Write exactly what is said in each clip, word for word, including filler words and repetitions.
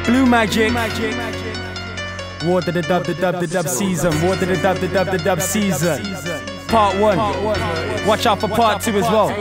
Blue Magic. Wardub the dub, the dub, the dub season. Wardub the dub, the dub, the dub season. Part one. Watch out for part two as well.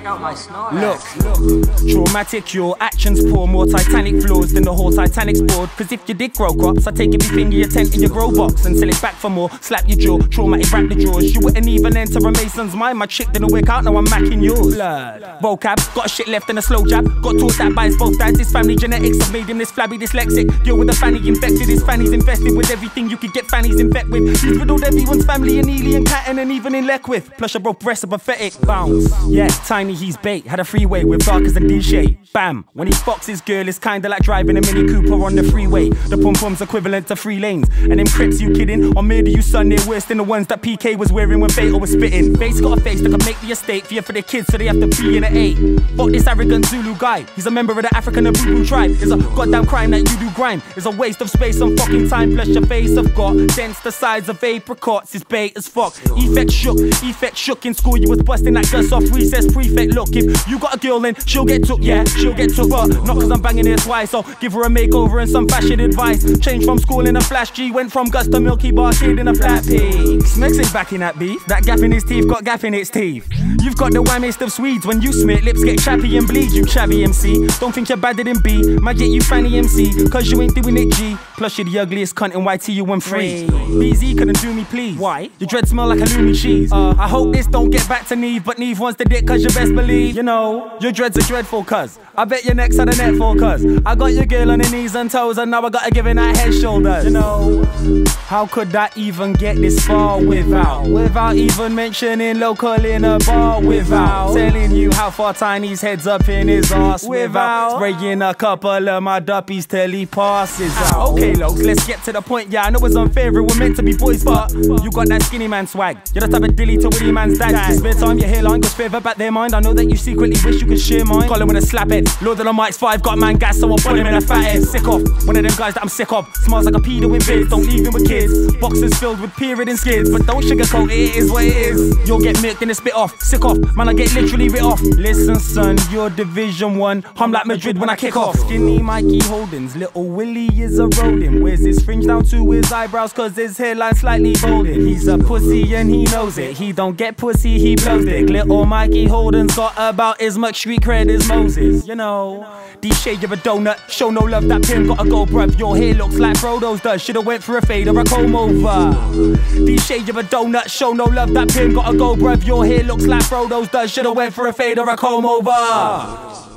Look, traumatic, your actions poor, more Titanic flaws than the whole Titanic's board. Cause if you did grow crops, I take everything in your tent in your grow box and sell it back for more. Slap your jaw, traumatic wrap the drawers. You wouldn't even enter a Mason's mind. My chick didn't work out, now I'm macking yours. Vocab, got a shit left and a slow jab. Got taught that by his both dads. His family genetics have made him this flabby dyslexic. Deal with a fanny infected, his fanny's invested with everything you could get fannies infect with. He's riddled everyone's family in Ely and Catton and even in Leckwith. Plus your broke breasts are pathetic. Bounce. Yeah, tiny, he's bait. Had a freeway with darkers and D J. Bam. When he fucks his girl, it's kinda like driving a Mini Cooper on the freeway. The pum pum's equivalent to three lanes. And them crips, you kidding? Or murder you son, they're worse than the ones that P K was wearing when Beto was spitting. Face got a face that can make the estate fear for the kids, so they have to be in an eight. Fuck this arrogant Zulu guy. He's a member of the African Abubu tribe. It's a goddamn crime that you do grime. It's a waste of space and fucking time. Plus your face have got dents the size of apricots. It's bait as fuck. Effect shook, effect shook. In school you was busting that Gus off recess prefect. Look, if you got a girl then she'll get took, yeah, she'll get took. But not cause I'm banging her twice, so give her a makeover and some fashion advice. Changed from school in a flash G, went from Gus to Milky Bar kid in a flat pig. Smeg's ain't back in that beef. That gap in his teeth got gap in its teeth. You've got the whammiest of Swedes. When you smit, lips get chappy and bleed. You chavvy M C. Don't think you're badder than B. Might get you fanny M C, cause you ain't doing it G. Plus you're the ugliest cunt in Y T U and free. B Z couldn't do me please. Why? Your dread smell like a loony cheese. Uh, I hope this don't get back to Neve, but Neve wants the dick cause you best believe. You know, your dreads are dreadful cuz I bet your neck's on the net for cuz I got your girl on her knees and toes and now I gotta give her that head shoulders. You know, how could that even get this far without Without even mentioning local in a bar, without telling you how far Tiny's head's up in his arse, without spraying a couple of my duppies till he passes out. Okay logs, let's get to the point. Yeah, I know it's unfair, we were meant to be boys, but you got that skinny man swag. You're the type of dilly to Woody man's dad. You spare time, your hairline goes further back their mind. I know that you secretly wish you could share mine. Colin with a slap head, Lord of the Mics five, got man gas, so I'll put him in a fat head. Sick off, one of them guys that I'm sick of. Smells like a pedo with vids, don't leave him with kids. Boxes filled with period and skids, but don't sugarcoat it, it is what it is. You'll get milked and a spit off, sick off, man I get literally writ off. Listen son, you're Division one, I'm like Madrid when I kick off. Skinny Mikey Holdens, little Willie is a rodent. Wears his fringe down to his eyebrows cause his hairline slightly balding. He's a pussy and he knows it, he don't get pussy, he blows it. Little Mikey Holden's got about as much street cred as Moses. You know, D-shade you're a donut, show no love, that pin gotta go bruv. Your hair looks like Frodo's does, should've went for a fade or a comb over. D-shade you're a donut, show no love, that pin gotta go bruv. Your hair looks like Frodo's does, should've went for a fade or a comb over.